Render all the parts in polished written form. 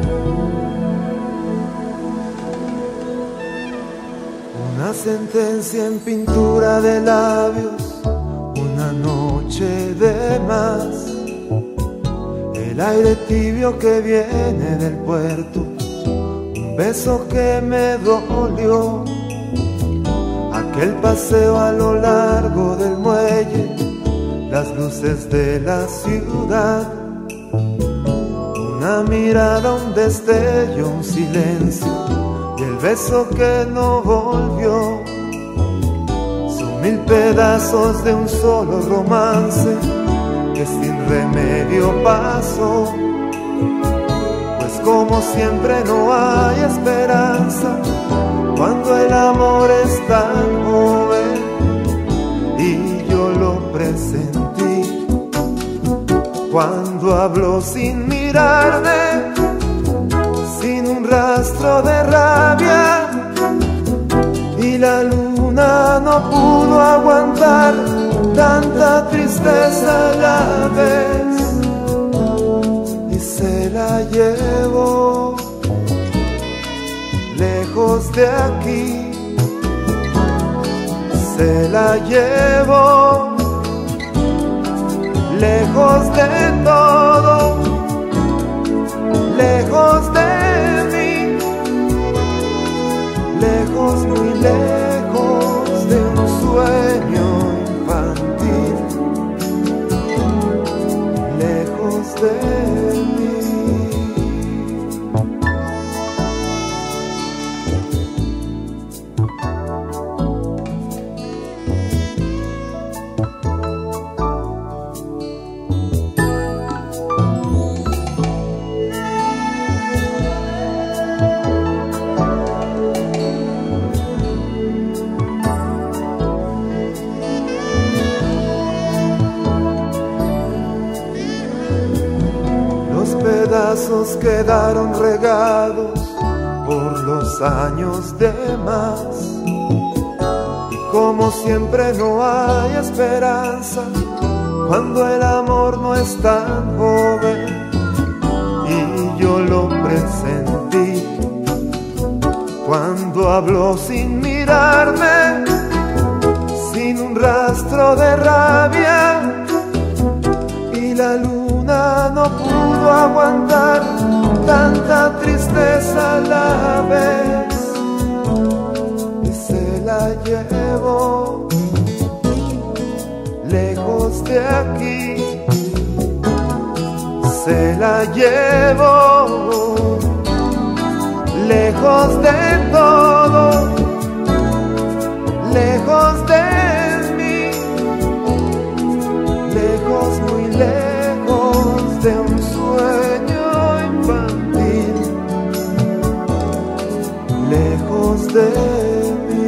Una sentencia en pintura de labios, una noche de más. El aire tibio que viene del puerto, un beso que me dolió. Aquel paseo a lo largo del muelle, las luces de la ciudad. Una mirada, un destello, un silencio, y el beso que no volvió. Son 1000 pedazos de un solo romance que sin remedio pasó. Pues como siempre no hay esperanza cuando el amor es tan joven, y yo lo presentí cuando habló sin mirarme, sin un rastro de rabia, y la luna no pudo aguantar tanta tristeza a la vez, y se la llevó lejos de aquí, se la llevó lejos de todo, lejos de mí, lejos, muy lejos de un sueño infantil, lejos de mí. Pedazos quedaron regados por los años de más, y como siempre no hay esperanza cuando el amor no es tan joven, y yo lo presentí cuando habló sin mirarme, sin un rastro de rabia, y la luna no pudo aguantar tanta tristeza a la vez, y se la llevó lejos de aquí, se la llevó lejos de todo, lejos de mí, lejos, muy lejos de un sueño infantil, lejos de mí.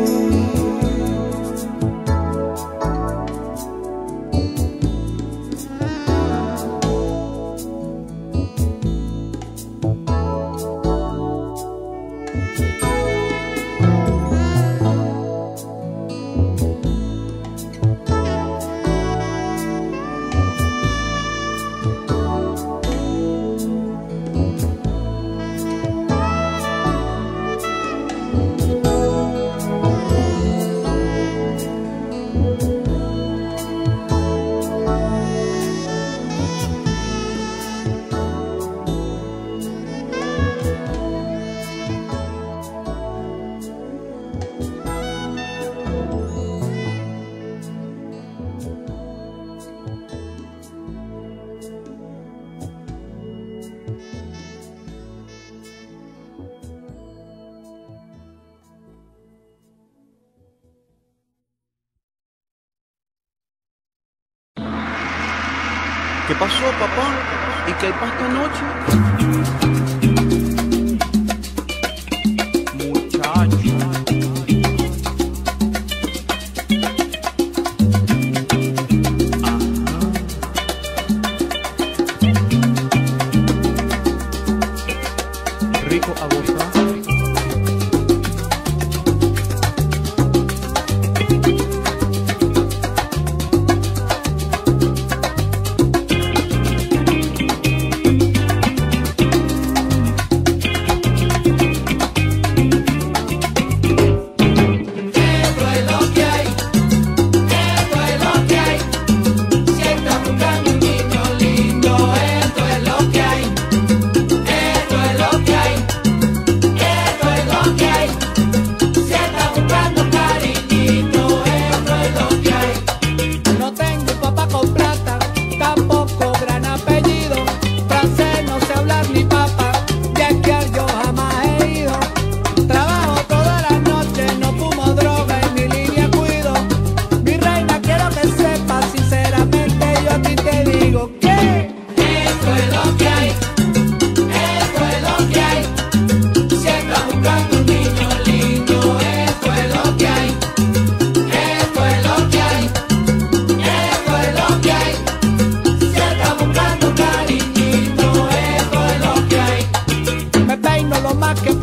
¿Qué pasó, papá? ¿Y qué hay para esta noche? Muchacho. Rico a gozar. que